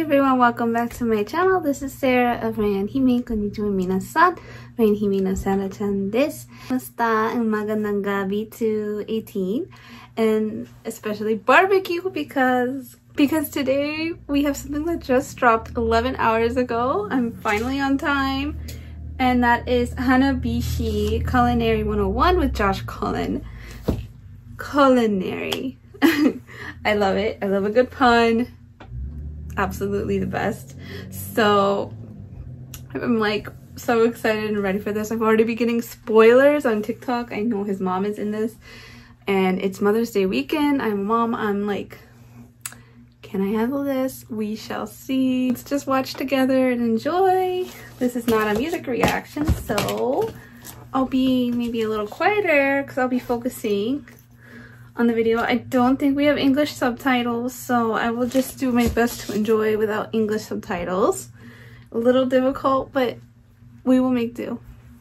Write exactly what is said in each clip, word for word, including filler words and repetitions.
everyone, welcome back to my channel. This is Sarah of Ryan Hime. Konnichiwa minasan. Ryan Hime no Sarah-chan desu. Basta ang magandang gabi to eighteen, and especially barbecue because because today we have something that just dropped eleven hours ago. I'm finally on time, and that is Hanabishi Culinary one oh one with Josh Cullen. Culinary. I love it. I love a good pun. Absolutely the best. So I'm like so excited and ready for this. I've already been getting spoilers on TikTok. I know his mom is in this, and it's Mother's Day weekend. I'm a mom. I'm like, can I handle this? We shall see. Let's just watch together and enjoy. This is not a music reaction, so I'll be maybe a little quieter because I'll be focusing on the video. I don't think we have English subtitles, so I will just do my best to enjoy without English subtitles. A little difficult, but we will make do.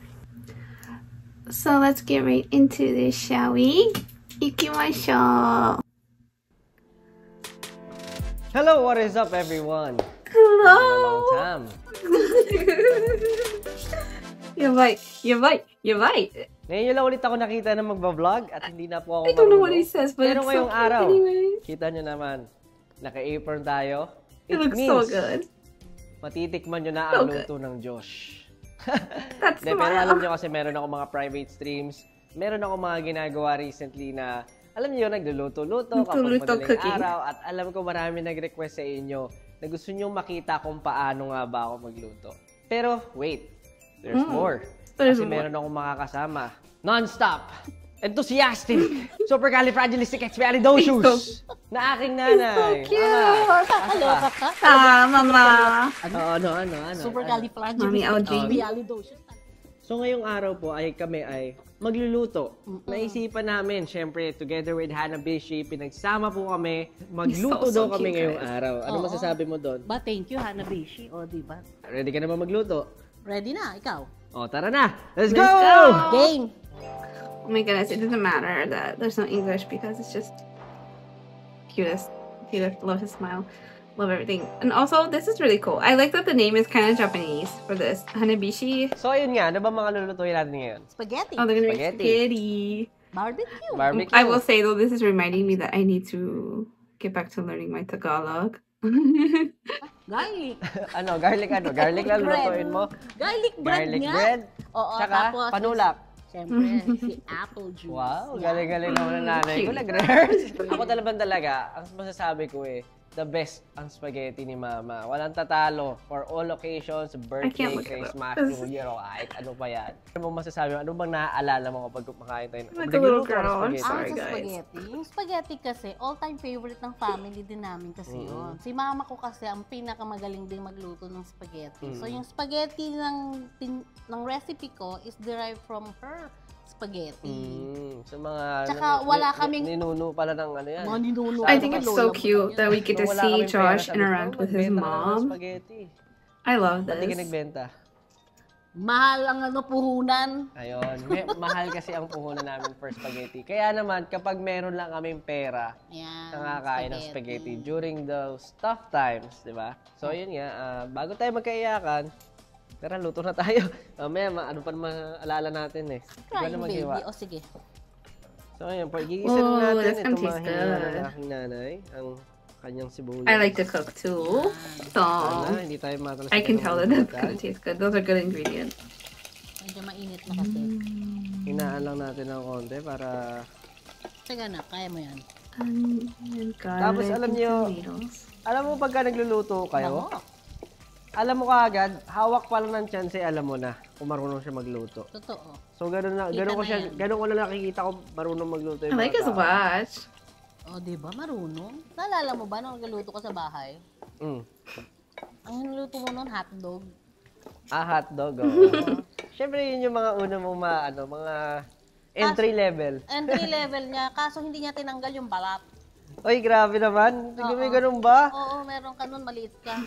So let's get right into this, shall we? Ikimashou. Hello, what is up, everyone? Hello. It's been a long time. You're right. You're right. You're right. Ngayon lang ulit ako nakita na magbablog at hindi na po ako I don't know marunong. what he says, but Pero it's ngayong so araw, anyway. kita nyo naman, naka-apron tayo. It, It looks means, so good. matitikman nyo na So ang good. luto ng Josh. That's De, pero smile. alam nyo kasi meron ako mga private streams, meron ako mga ginagawa recently na, alam nyo, nagluluto-luto kapag Luto-luto madaling cooking. araw. At alam ko marami nag-request sa inyo na gusto nyo makita kung paano nga ba ako magluto. Pero wait, there's Mm. more. There's Kasi more. meron akong makakasama. Non-stop, enthusiastic, supercalifragilisticexpialidocious na aking nanay. He's so cute. Mama, Kakaloka ka? Ah, mama. ano, ano, ano, ano? Mami L G. Supercalifragilisticexpialidocious. So ngayong araw po ay kami ay magluluto. Naisipan namin, syempre, together with Hanabishi, pinagsama po kami, magluto He's so, so daw kami cute, ngayong guys. araw. Ano Oo. masasabi mo doon? Ba, thank you, Hanabishi. O, diba? Ready ka na ba magluto? Ready na, ikaw. O, tara na! Let's go! Let's go! Game! Oh my goodness, it doesn't matter that there's no English because it's just cutest. Cutest. Love his smile. Love everything. And also, this is really cool. I like that the name is kind of Japanese for this. Hanabishi. So, ayun nga. Ano ba mga lulutuin natin ngayon? Spaghetti. Oh, they're gonna make Spaghetti. spaghetti. Barbecue. Barbecue. I will say though, this is reminding me that I need to get back to learning my Tagalog. Garlic. ano? Garlic ano? Garlic lang Bread. lulutuin mo? Garlic bread Garlic nga. bread? Oo, Tsaka, tapos, panulak. Siyempre, si apple juice. Wow, Yan. galing-galing naman ng nanay ko. Cute. Nag-rehearse. Ako talagang talaga, ang masasabi ko eh, the best ang spaghetti ni Mama. Walang tatalo for all occasions, birthday, can't look at Christmas, it. New Year, o kahit ano pa yan. Ano bang masasabi mo? Ano bang naaalala mo kapag kumakain tayo? Like a little Nagluluto ka ng girl. I'm spaghetti? sorry, Ah, sa guys. spaghetti. Yung spaghetti kasi, all-time favorite ng family din namin kasi yun. Si mama ko kasi ang pinakamagaling din magluto ng spaghetti. So, yung spaghetti ng, tin- ng recipe ko is derived from her spaghetti. Mm, sa mga... Tsaka ni- wala ni- kaming- Ninuno pala ng ano yan. Mga ninuno. I think it's so Lola mo cute yan. that we get to Nung wala see kaming pera, Josh sabi ko, interact with his "Magbenta ka na ng mom. spaghetti." I love Ba't di ka this. nagbenta? Mahal ang ano, puhunan. Ayun, may- mahal kasi ang puhunan namin for spaghetti. Kaya naman, kapag meron lang kaming pera, Yan, nakakain ng spaghetti during those tough times, di ba? So, yun nga, ah, bago tayo magkaiyakan, tara, luto na tayo. Mamaya, ma- ano pa naman alala natin eh. Iba Crying na baby. maghiwa. O, sige. So, ayun, pag-igisa Oh, na that's natin gonna itong mga taste hininga good. ng aking nanay, ang kanyang sibuyas. I like to cook too, so Sana, hindi tayo matalas. I can tell that it's gonna taste good. Those are good ingredients. Medyo mainit na kasi. Hinaan lang natin ng konti para... Sige na, kaya mo yan. Um, and garlic Tapos, alam and niyo, tomatoes. Alam mo pagka nagluluto kayo, Bango. alam mo kaagad, hawak pa lang ng chance, alam mo na kung marunong siya magluto. Totoo. So, gano'n na, Kita gano'n ko na siya, yan. gano'n ko na nakikita ko marunong magluto I yung like mga his tao. watch. O, di ba? Marunong. Naalala mo ba nung nagluto ka sa bahay? Mm. Ang niluto mo nun, hotdog. Ah, hotdog. Oh. Siyempre, yun yung mga una mong mga, ano, mga entry level. Entry level niya, kaso hindi niya tinanggal yung balat. Oy, grabe naman. Hindi may Oo. ganun ba? Oo, meron ka nun, maliit ka.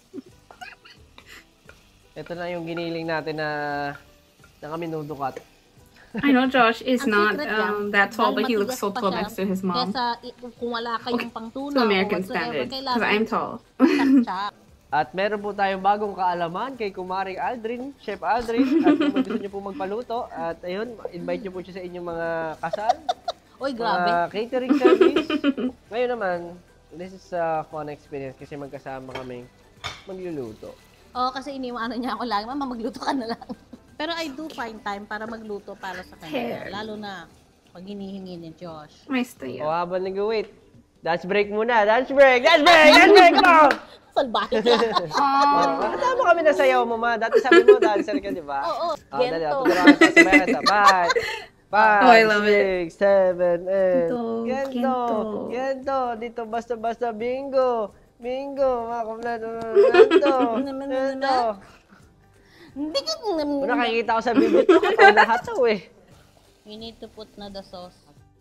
Ito na yung giniling natin na na kami nudukat. I know Josh is Ang not secret lang, um, that tall, but he dahil looks so matigas pa tall siya, next to his mom. Kesa i- kung wala kayong pangtuna To American o whatsoever, standards, because kailangan I'm tall. tsak-tsak. At meron po tayong bagong kaalaman kay Kumaring Aldrin, Chef Aldrin. At kung gusto niyo po magpaluto, at ayun, invite niyo po siya sa inyong mga kasal. Uy, grabe. Mga catering service. Ngayon naman, this is a fun experience kasi magkasama kami magluluto. Oo, kasi iniwanan niya ako lagi, mama, magluto ka na lang. Pero I do find time para magluto para sa kanya. Lalo na pag hinihingi ni Josh. My O style. habang nag-wait, dance break muna, dance break, dance break, dance break, come on! Salbahe ka. Oh, tama kami na sayaw, mama. Dati sabi mo, dancer ka, di ba? Oo, Oh, dali, gento. tuturuan ka, sabayan ka. Five, five, Oh, I love it. six, seven, eight. Gento, Gento, gento. gento. Dito basta-basta bingo. Bingo, mga kompleto. Gento, gento. Hindi ka... Kung nakikita ko sa bibit ko, ito lahat to eh. You need to put na the sauce.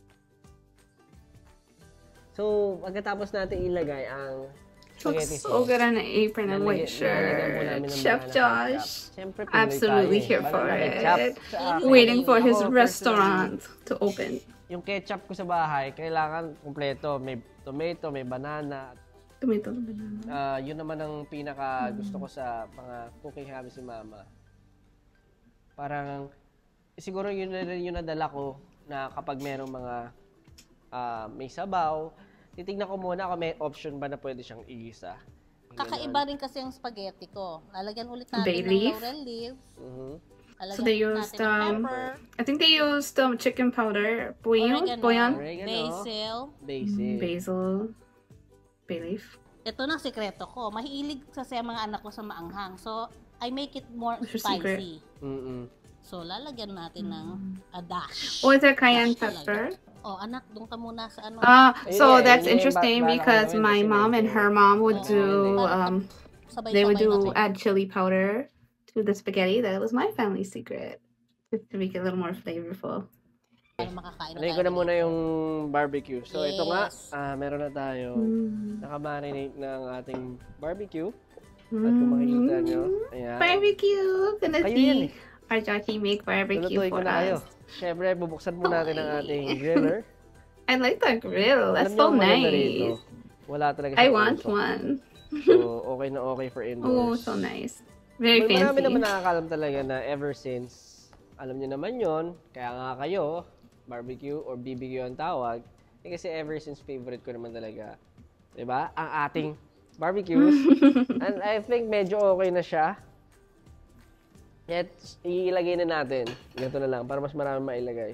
So, pagkatapos natin ilagay ang Looks spaghetti so sauce, good on an apron and white lalagyan- lalagyan po shirt. namin ng Chef banana Josh, ketchup. Siyempre, Pinoy absolutely tayo eh. here for Banana it. ketchup. Tsaka- Waiting for his Ako, restaurant to open. Yung ketchup ko sa bahay, kailangan kumpleto. May tomato, may banana. Tomato na banana. Ah, yun naman ang pinaka gusto ko sa mga cooking habits si Mama. Parang, siguro yun na rin yung nadala ko na kapag merong mga ah, may sabaw, titignan ko muna kung may option ba na pwede siyang igisa. Kakaiba rin kasi yung spaghetti ko. Lalagyan ulit natin Bay ng leaf? laurel leaves. Mhm. Lalagyan So they ulit used, natin ng um, pepper, I think they used um, chicken powder, bouillon, oregano, bouillon, Oregano. basil. Basic. basil, bay leaf. Ito na ang sikreto ko. Mahilig kasi ang mga anak ko sa maanghang. So, I make it more What's your secret? spicy. Mm-mm. So, lalagyan natin ng a dash. Or is it cayenne Dash pepper? talaga. Oh, anak, doon ka muna sa ano. Ah, so Yeah, that's yeah, interesting ba- bala because kami my kasi mom and medyo- her mom would Oo. do um Sabay-sabay they would na do kayo. add chili powder to the spaghetti. That was my family secret. Just to make it a little more flavorful. Para makakain na Alay tayo. ko na muna yung barbecue. So, ito nga, Yes. ah, meron na tayo. Mm. Nakamarinate ng ating barbecue. At kung makikita nyo, ayan. Barbecue! Gonna Kayo yan see our Jackie make barbecue Lulutuin ko for na kayo. us. Siyempre, bubuksan mo natin ang ating griller. I like that grill. That's Alam niyo so ang maganda rito, nice. wala talaga I siyang want usok. one. So, okay na okay for Oh, indoors. so nice. Very May marami fancy. naman nakakalam talaga na ever since, alam niyo naman yon, kaya nga kayo, barbecue or B B Q ang tawag, eh, kasi ever since favorite ko naman talaga, di ba? Ang ating barbecues. And I think medyo okay na siya. Yet, iilagay na natin. Ganito na lang, para mas marami mailagay.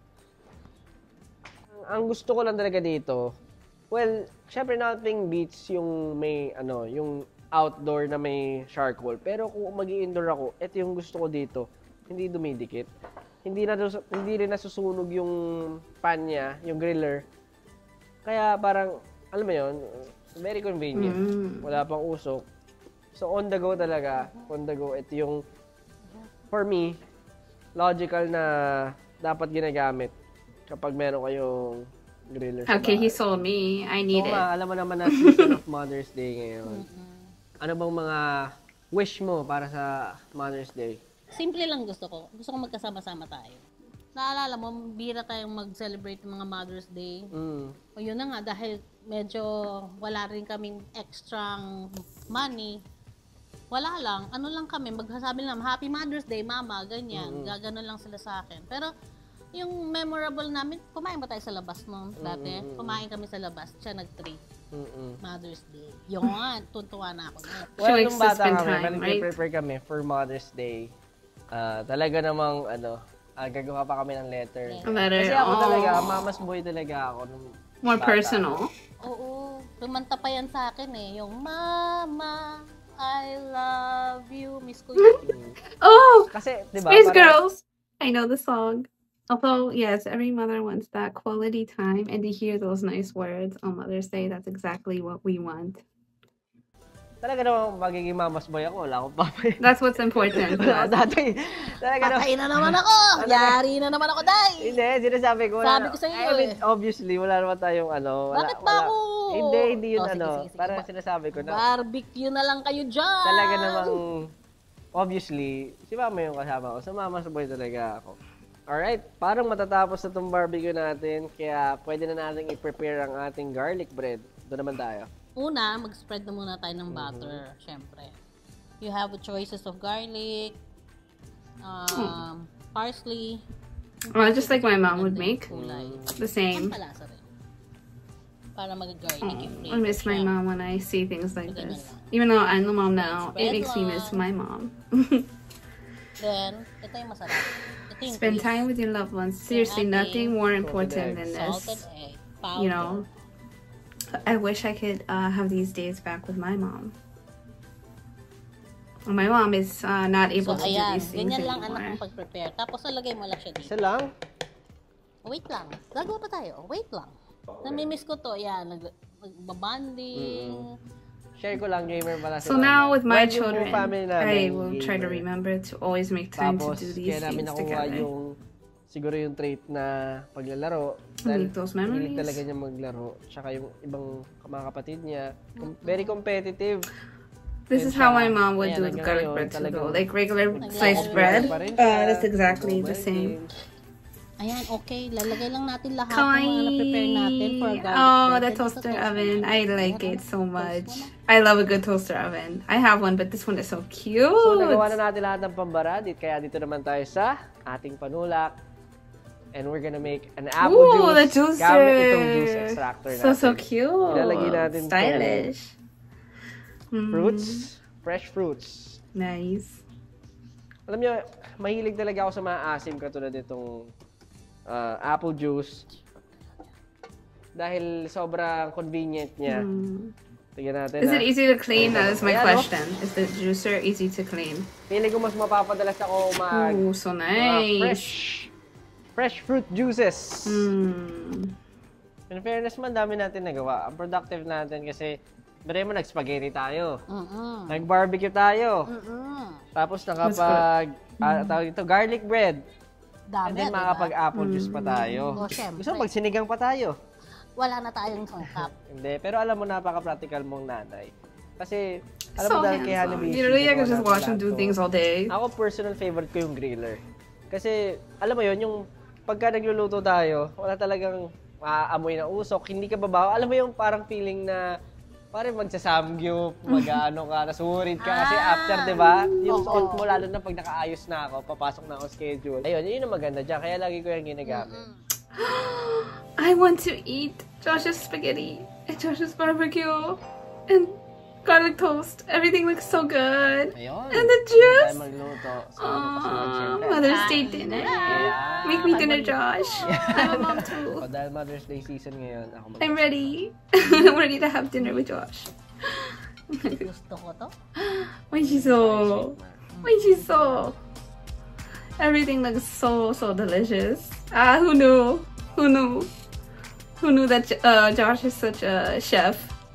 Ang, ang gusto ko lang talaga dito, well, syempre nothing beats yung may, ano, yung outdoor na may charcoal. Pero kung mag-i-indoor ako, ito yung gusto ko dito. Hindi dumidikit. Hindi na hindi rin nasusunog yung pan niya, yung griller. Kaya parang, alam mo yun, very convenient. Mm. Wala pang usok. So, on the go talaga. On the go. Ito yung, for me, logical na dapat ginagamit kapag meron kayong griller sa Okay, he bahay. sold me. I need Oo it. nga, alam mo naman na season of Mother's Day ngayon. Ano bang mga wish mo para sa Mother's Day? Simple lang gusto ko. Gusto ko magkasama-sama tayo. Naalala mo, bira tayong mag-celebrate ng mga Mother's Day. Mm. O yun na nga, dahil medyo wala rin kaming extra money. Wala lang. Ano lang kami, magsasabi lang, Happy Mother's Day, Mama, ganyan. Gaganon lang sila sa akin. Pero, yung memorable namin, kumain ba tayo sa labas noon dati? Kumain kami sa labas, siya nag-treat. Mm-mm. Mother's Day. Yung nga, tuntuwa na ako na. Well, likes nung to bata spend kami, time, when right? prepare kami for Mother's Day, ah, talaga namang, ano, ah, gagawa pa kami ng letter. A letter. Kasi ako talaga, Oh, mama's boy talaga ako. Nung more bata. personal. Oo, lumanta pa yan sa akin eh. Yung, Mama, I love you. Miss ko yun. Oh, Kasi, di ba, Spice parang- Girls. I know the song. Although, yes, every mother wants that quality time and to hear those nice words on Mother's Day. That's exactly what we want. talaga namang magiging mama's boy ako. Wala akong papay. That's what's important to us. Dati, talaga naman. Patay na naman ako! Yari na naman ako, Day! Hindi, sinasabi ko. Sabi wala- ko sa iyo I mean, eh. obviously, wala naman tayong ano. Wala, Bakit ba wala- ako? Hindi, hindi yun Oh, sige, ano. sige, sige. Parang Ba- sinasabi ko na. Barbecue na lang kayo dyan! Talaga namang, obviously, si mama yung kasama ko. Sa mama's boy talaga ako. Alright, parang matatapos na itong barbecue natin, kaya pwede na natin i-prepare ang ating garlic bread. Doon naman tayo. Una, mag-spread na muna tayo ng butter, mm-hmm. syempre. You have choices of garlic, um, parsley. Well, just like my mom would make. Kulay. The same. Pampalasa rin. Para mag-garlic Oh, I miss my mom when I see things like this. Even though I'm the mom now, it makes me miss my mom. Then, ito yung masarap. Ito yung Spend beef. time with your loved ones. Seriously, nothing more important than Salted this. egg, powder. You know, I wish I could uh, have these days back with my mom. My mom is uh, not able So, to do ayan. these things Ganyan lang anak anymore. ang pag-prepare. Tapos, nalagay mo lang siya dito. Isa lang? Wait lang. Gagawa pa tayo. Wait lang. Namimiss ko to. Yan. Nag Magbabanding. Share ko lang, gamer pala si So Mama. now with my Well, yung children, family I namin, will try to gamer. remember to always make time Tapos, to do these kaya namin things nakuha together. yung, siguro yung trait na paglalaro. Make those memories. Hilig talaga niya maglaro. Tsaka yung ibang mga kapatid niya, com- very competitive. This is And how siya, my mom would ayan, do the hanggang garlic ngayon, bread too, talagang though. Like regular Nag-aalala sliced pa bread. pa rin Uh, siya. that's exactly the Mobile same. games. Ayan, okay. Lalagay lang natin lahat ng mga na-prepare natin for Kawaii. garlic Oh, bread. the Then, sa toaster toast oven. natin. I like Meron. it so Toast much. mo na. I love a good toaster oven. I have one, but this one is so cute. So, nagawa na natin lahat ng pambara. Dit- Kaya dito naman tayo sa ating panulak. And we're gonna make an apple Ooh, the juice. juicer. Gamit itong juice extractor natin. So, so cute. Ilalagay natin itong Stylish. Mm, Fruits. Fresh fruits. Nice. Alam niyo, mahilig talaga ako sa mga asim katulad itong uh, apple juice. Dahil sobrang convenient niya. Mm. Tignan natin. Is ah. it easy to clean? That is my Ayan, oh. question. Is the juicer easy to clean? Feeling ko mas mapapadalas ako mag Ooh, so mga nice. fresh fresh fruit juices. Mm. In fairness man, dami natin nagawa. Ang productive natin kasi bari mo nag-spaghetti tayo. Mm-mm. Nag-barbecue tayo. Mm-mm. Tapos nakapag ah, tawag ito, garlic bread. Dami, And then diba? makapag-apple juice pa tayo. Oh, syempre. Gusto mo magsinigang pa tayo? Wala na tayong sangkap. Hindi. Pero alam mo, napaka-practical mong nanay. Kasi, alam So mo dahil kay handsome. Hanabishi. Literally, I could ginawa just natin watch him lahat do to. things all day. Ako, personal favorite ko yung griller. Kasi, alam mo yon yung pagka nagluluto tayo, wala talagang maaamoy na usok, hindi ka babaw. Alam mo yung parang feeling na parang magsasamgyup, mag-ano ka, nasuhurid ka. Kasi Ah, after, di ba? Yung oo. suot mo, lalo na pag nakaayos na ako, papasok na ako schedule. Ayun, yun yung maganda dyan. Kaya lagi ko yung ginagamit. I want to eat Josh's spaghetti and Josh's barbecue and garlic toast. Everything looks so good. Ayun. And the Tayo juice. magluto. So, Aww, oh, Mother's Day dinner. Make me dinner, Josh. I'm a mom too. O, dahil Mother's Day season ngayon, ako mag- I'm ready. I'm ready to have dinner with Josh. Gusto ko to. Wenjiso. Wenjiso. Everything looks so, so delicious. Ah, who knew? Who knew? Who knew that uh, Josh is such a chef?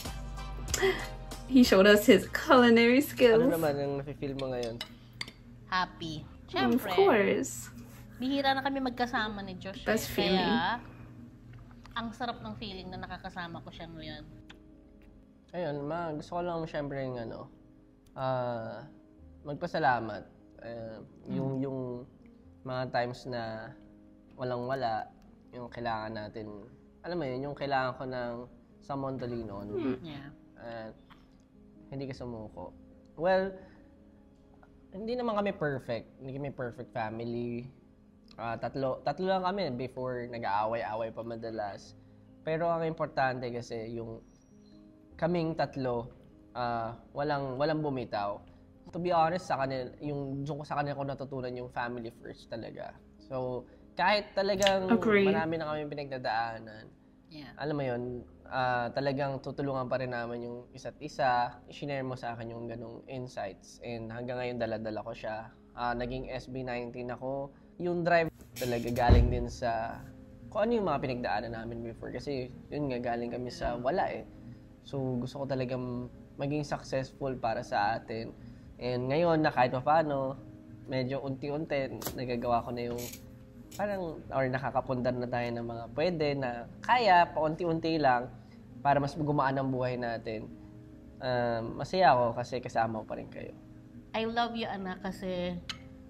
He showed us his culinary Ano skills. naman yung nafe-feel mo ngayon? Happy. Of Siyempre. course. Bihira na kami magkasama ni Josh. Best eh. feeling. Kaya, ang sarap ng feeling na nakakasama ko siya ngayon. Ayun, ma, gusto ko lang syempre yung ano, ah, magpasalamat. Uh, yung, yung mga times na walang-wala, yung kailangan natin, alam mo yun, yung kailangan ko ng someone to lean on. Yeah. At hindi ka sumuko. Well, hindi naman kami perfect. Hindi kami perfect family. Ah, tatlo, tatlo lang kami before nag-aaway-away pa madalas. Pero ang importante kasi yung kaming tatlo, ah, walang walang bumitaw. To be honest, sa kanila, yung doon ko sa kanila ko natutunan yung family first talaga. So, kahit talagang Agree. marami na kami pinagdadaanan, Yeah. alam mo yun, ah, talagang tutulungan pa rin naman yung isa't isa. I-share mo sa akin yung ganong insights. And hanggang ngayon, dala-dala ko siya. Ah, naging S B nineteen ako. Yung drive talaga galing din sa kung ano yung mga pinagdaanan namin before. Kasi yun nga, galing kami sa wala eh. So, gusto ko talagang maging successful para sa atin. And ngayon, na kahit pa paano, medyo unti-unti, nagagawa ko na yung parang, or nakakapundar na tayo ng mga pwede na kaya, paunti-unti lang, para mas gumaan ang buhay natin. Um, masaya ako kasi kasama ko pa rin kayo. I love you, anak, kasi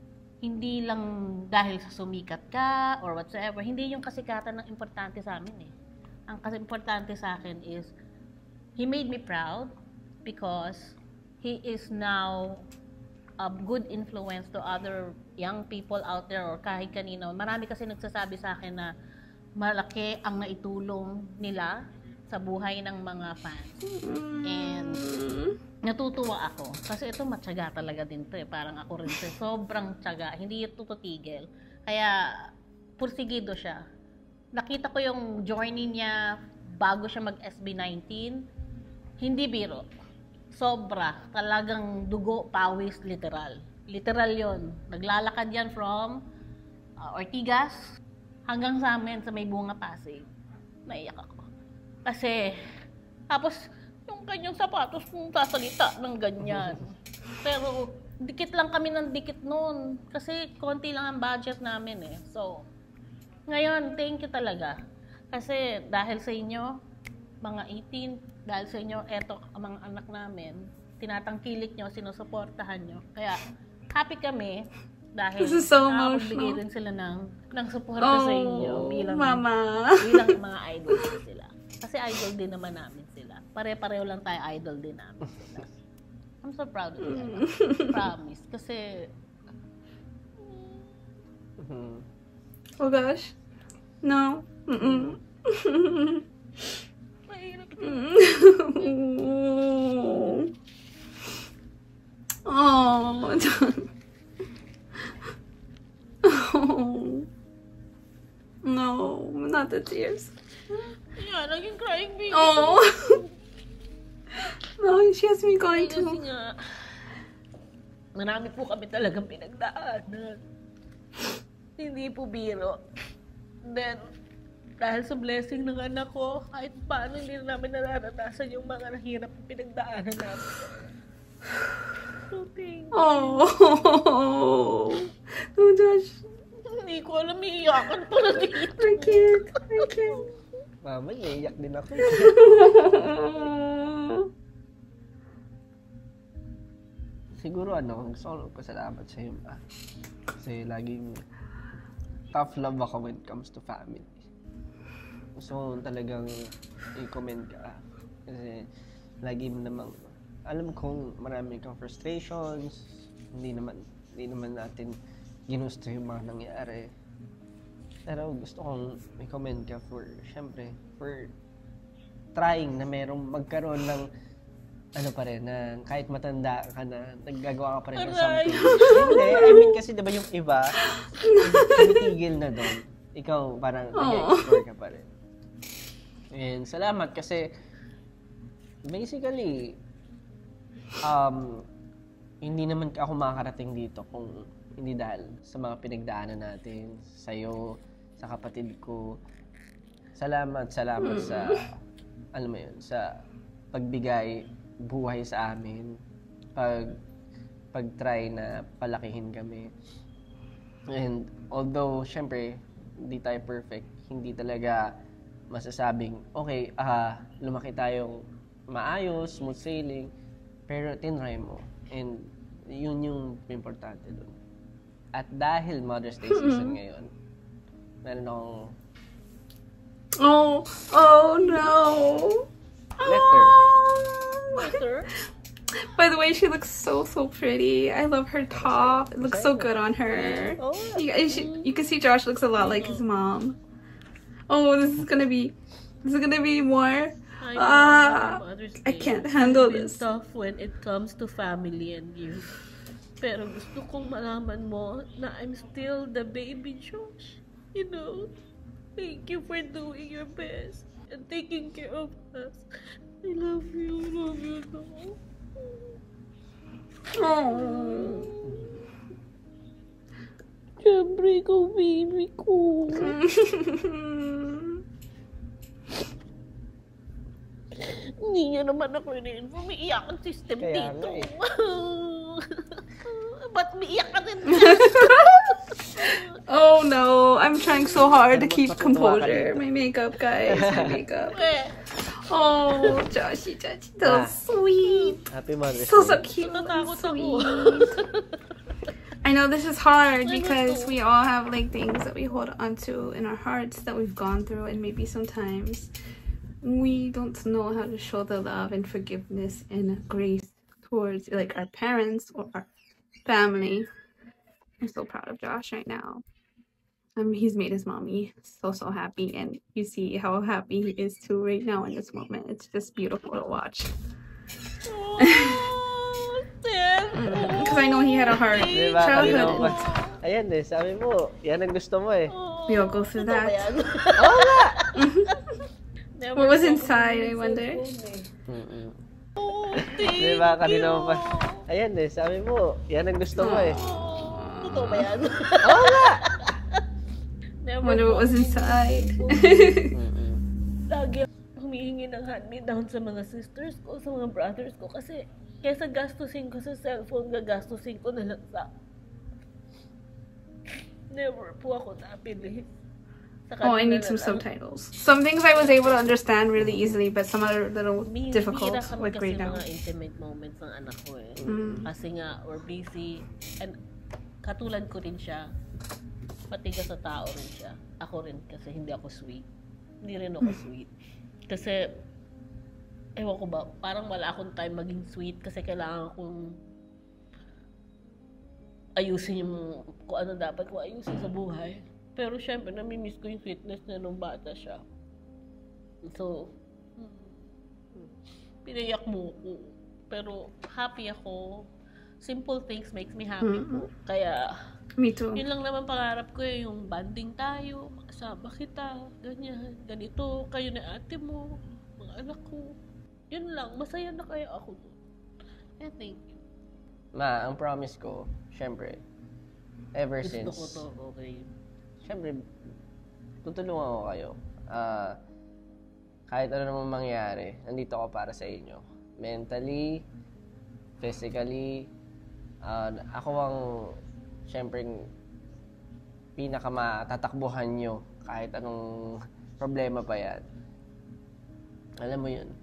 hindi lang dahil sa sumikat ka or whatsoever. Hindi yung kasikatan ng importante sa amin eh. Ang kasi importante sa akin is, he made me proud because he is now a good influence to other young people out there or kahit kanino. Marami kasi nagsasabi sa akin na malaki ang naitulong nila sa buhay ng mga fans. And natutuwa ako. Kasi ito matyaga talaga din to eh. Parang ako rin to. Sobrang tyaga. Hindi ito tutigil. Kaya pursigido siya. Nakita ko yung journey niya bago siya mag-S B nineteen. Hindi biro. Sobra. Talagang dugo, pawis, literal. Literal yon. Naglalakad yan from uh, Ortigas hanggang sa amin sa may bunga Pasig. Naiyak ako. Kasi, tapos, yung kanyang sapatos kung sasalita ng ganyan. Pero, dikit lang kami ng dikit noon. Kasi, konti lang ang budget namin eh. So, ngayon, thank you talaga. Kasi, dahil sa inyo, mga eighteen, dahil sa inyo, eto ang mga anak namin, tinatangkilik nyo, sinusuportahan nyo. Kaya, happy kami dahil this is so nakapagbigay emotional. din sila ng, ng suporta Oh, sa inyo bilang, mama. bilang mga idol sila. Kasi idol din naman namin sila. Pare-pareho lang tayo idol din namin sila. I'm so proud of you. Promise. Kasi, Oh gosh. No. Mm-mm. mahirap. Oh. Oh. No, not the tears. Yeah, naging crying baby. Oh. No, she has me going Kasi to. nga, marami po kami talagang pinagdaanan. Hindi po biro. Then, dahil sa blessing ng anak ko, kahit paano hindi na namin nararanasan yung mga nahirap na pinagdaanan namin. So, thank you. Oh. Oh, Josh. Hindi ko alam, iiyakan po na dito. I can't. I can't. Mama, iiyak din ako. Siguro ano, gusto ko magpasalamat sa iyo, ma. Kasi laging tough love ako when it comes to family. Gusto ko talagang i-comment ka. Kasi lagi mo namang, alam kong marami kang frustrations, hindi naman, hindi naman natin ginusto yung mga nangyari. Pero gusto kong i-comment ka for, syempre, for trying na merong magkaroon ng ano pa rin, na kahit matanda ka na, naggagawa ka pa rin ng something. Hindi, I mean kasi diba yung iba, tumitigil na doon. Ikaw parang nag-explore ka pa rin. And salamat kasi basically, um, hindi naman ako makakarating dito kung hindi dahil sa mga pinagdaanan natin, sa'yo, sa kapatid ko. Salamat, salamat sa, alam mo yun, sa pagbigay buhay sa amin, pag pag-try na palakihin kami. And although, syempre, hindi tayo perfect, hindi talaga masasabing, okay, ah, lumaki tayong maayos, smooth sailing, pero tinry mo. And yun yung importante dun. At dahil Mother's Day season ngayon, meron akong Oh, oh no. letter. Letter? By the way, she looks so, so pretty. I love her top. It looks so good on her. Oh, You, guys should- you can see Josh looks a lot like his mom. Oh, this is gonna be, this is gonna be more. I Ah, Mother's I Day can't handle has been this. tough when it comes to family and you. Pero gusto kong malaman mo na I'm still the baby Josh. You know? Thank you for doing your best and taking care of us. I love you. I love you so. Oh. Siyempre, ikaw baby ko. Hindi niya naman ako in-inform. May iyakan system Kaya dito. nga eh. Ba't may iyak ka din? Oh no, I'm trying so hard to keep Matutuwa ka composure. dito. My makeup, guys. My makeup. Eh, Oh, Joshy, Joshy, so Ah. sweet. Happy Mother's So, so Day. cute. natatakot ako. Sweet. I know this is hard because we all have like things that we hold on to in our hearts that we've gone through, and maybe sometimes we don't know how to show the love and forgiveness and grace towards like our parents or our family. I'm so proud of Josh right now. Um, he's made his mommy so, so happy, and you see how happy he is too right now in this moment. It's just beautiful to watch. Because I know he had a hard Diba, childhood. kanina, ayan eh, sabi mo, yan ang gusto mo eh. We all go through that. Oo nga! What was inside, I wonder? Mm-mm. Diba, kanina mo pa, ayan eh, sabi mo, yan ang gusto mo eh. Totoo ba yan? Oo nga! I wonder what was inside. Lagi humihingi ng hand-me-down sa mga sisters ko, sa mga brothers ko, kasi kesa gastusin ko sa cellphone, gagastusin ko na lang sa... Never po ako napili. Oh, I need some subtitles. Some things I was able to understand really easily, but some are a little difficult with grade now. Mga intimate moments ng anak ko eh. Mm. Kasi nga, we're busy. And katulad ko rin siya. Matigas sa tao rin siya. Ako rin kasi hindi ako sweet. Hindi rin ako sweet. Kasi, ewan ko ba, parang wala akong time maging sweet kasi kailangan kong ayusin yung kung ano dapat ko ayusin sa buhay. Pero syempre, namimiss ko yung sweetness na nung bata siya. So, pinayak mo ko. Pero happy ako. Simple things makes me happy po. Kaya, Me too. yun lang naman pangarap ko eh, yung banding tayo, makasama kita, ganyan, ganito, kayo na ate mo, mga anak ko. Yun lang, masaya na kaya ako. I thank you. Ma, ang promise ko, syempre, ever Gusto since, ko to, okay. syempre, tutulungan ko kayo. Ah, kahit ano naman mangyari, nandito ako para sa inyo. Mentally, physically, ah, ako ang, syempre, pinakamatatakbuhan nyo kahit anong problema pa yan. Alam mo yun.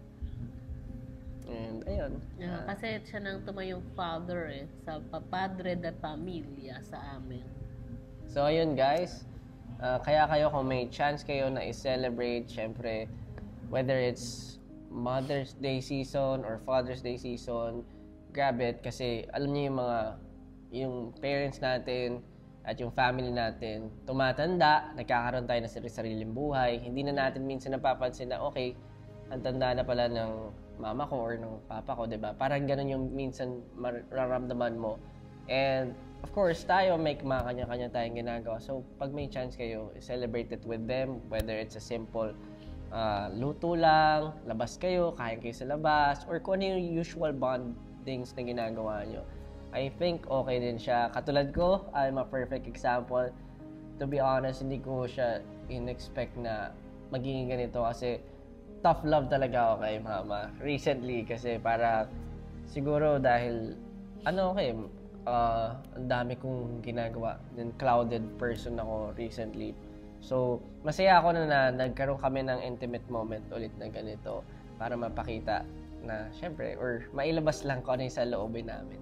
And, ayun. Yeah, ah, kasi siya nang tumayong father eh, sa papadre na pamilya sa amin. So, ayun guys. Uh, kaya kayo kung may chance kayo na i-celebrate, syempre, whether it's Mother's Day season or Father's Day season, grab it kasi alam niyo yung mga, yung parents natin at yung family natin, tumatanda, nagkakaroon tayo ng sarili-sariling buhay. Hindi na natin minsan napapansin na, okay, ang tanda na pala ng mama ko or ng papa ko, diba? Parang ganun yung minsan mararamdaman mo. And, of course, tayo may mga kanya-kanya tayong ginagawa. So, pag may chance kayo, celebrate it with them. Whether it's a simple uh, luto lang, labas kayo, kain kayo sa labas, or kung ano yung usual bondings na ginagawa nyo. I think okay din siya. Katulad ko, I'm a perfect example. To be honest, hindi ko siya in-expect na magiging ganito kasi tough love talaga ako kay mama recently kasi para siguro dahil ano okay, uh, ang dami kong ginagawa. Then clouded person ako recently. So, masaya ako na, na nagkaroon kami ng intimate moment ulit na ganito para mapakita na syempre or mailabas lang kung ano yung sa loobin namin.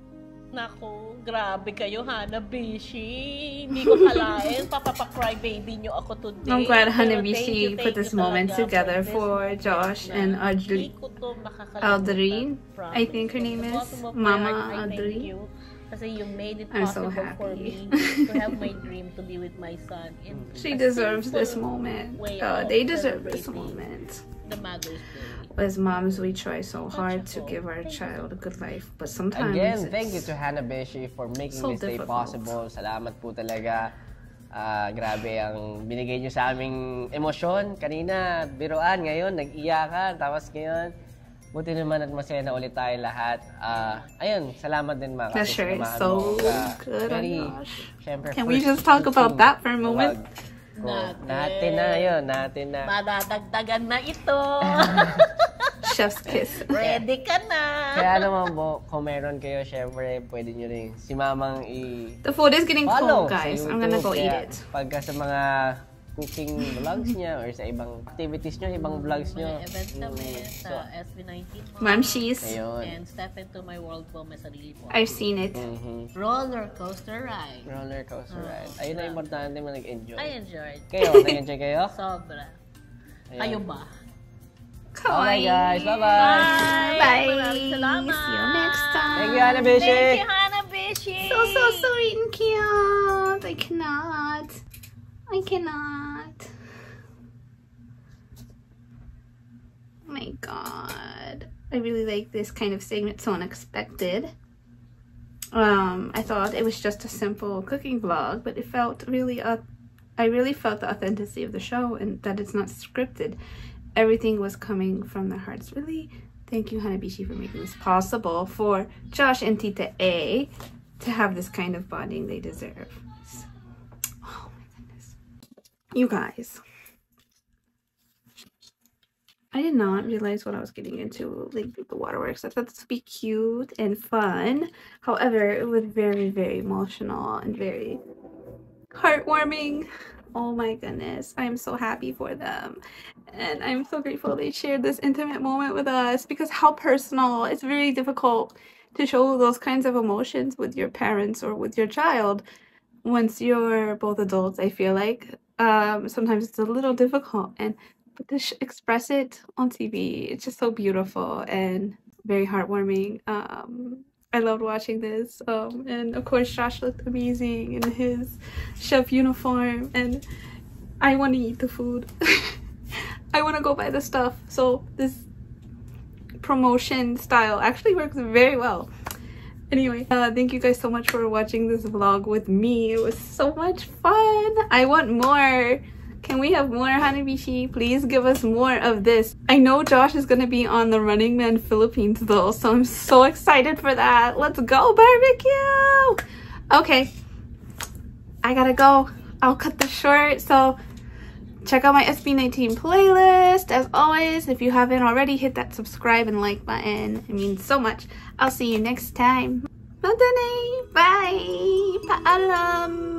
Nako, grabe kayo, Hanabishi. Hindi ko kalain. Papapakry baby nyo ako today. I'm glad Pero Hanabishi thank you, put thank this you moment talaga together this for moment Josh na and hindi Audrey. ko to makakalimutan. Aldrin, Promise. I think her name From the is. bottom of my Mama heart, I thank Audrey. you. Kasi you made it I'm so possible for happy. me to have my dream to be with my son. In She a deserves simple this moment. way Uh, of they deserve this celebrating moment. The Mother's Day. As moms, we try so hard to give our child a good life, but sometimes Again, thank you it's to Hanabishi for making so this day difficult. possible. Salamat po talaga. Ah, grabe ang binigay nyo sa aming emosyon. Kanina, biruan. Ngayon, nag-iyakan. Tapos ngayon, buti naman at masaya na ulit tayo lahat. Ah, ayun, salamat din mga That shirt is sinamahan so mo. Ah, good. Oh very, my gosh. syempre, Can we first just talk about meeting that for a moment? ko. Natin. Natin na yun, natin na. Madadagdagan na ito. Chef's kiss. Ready ka na. Kaya naman po, kung meron kayo, syempre, pwede nyo rin si mamang i- The food is getting follow cold, guys. sa I'm gonna go YouTube. eat Kaya it. Pagka sa mga cooking vlogs niya or sa ibang activities niyo, ibang vlogs niyo. May events kami Mm. sa S B nineteen Mamshies. Ayun. and Step Into My World po, may sarili po. I've seen it. Mhm. Roller coaster ride. Roller coaster Oh, ride. Ayun na sarap. importante mo nag-enjoy. I enjoyed. Kayo, nag-enjoy kayo? Sobra. Ayun. Kayo ba? Okay guys, bye-bye! Bye! Bye. Maraming salamat! See you next time. Thank you, Hanabishi! Thank you, Hanabishi! So, so sweet and cute. I cannot. I cannot. Oh my god. I really like this kind of segment. So unexpected. Um, I thought it was just a simple cooking vlog, but it felt really, uh, I really felt the authenticity of the show and that it's not scripted. Everything was coming from their hearts. Really, thank you, Hanabishi, for making this possible for Josh and Tita A to have this kind of bonding they deserve. Oh my goodness. You guys. I did not realize what I was getting into, like the waterworks. I thought this would be cute and fun. However, it was very, very emotional and very heartwarming. Oh my goodness. I'm so happy for them. And I'm so grateful they shared this intimate moment with us because how personal. It's very difficult to show those kinds of emotions with your parents or with your child once you're both adults, I feel like. Um, sometimes it's a little difficult. And but to sh- express it on T V, it's just so beautiful and very heartwarming. Um, I loved watching this. Um, and of course, Josh looked amazing in his chef uniform. And I want to eat the food. I want to go buy the stuff. So this promotion style actually works very well. Anyway, uh, thank you guys so much for watching this vlog with me. It was so much fun. I want more. Can we have more, Hanabishi? Please give us more of this. I know Josh is going to be on the Running Man Philippines though, so I'm so excited for that. Let's go barbecue! Okay, I gotta go. I'll cut this short, so check out my S B nineteen playlist. As always, if you haven't already, hit that subscribe and like button. It means so much. I'll see you next time. Bye! Paalam!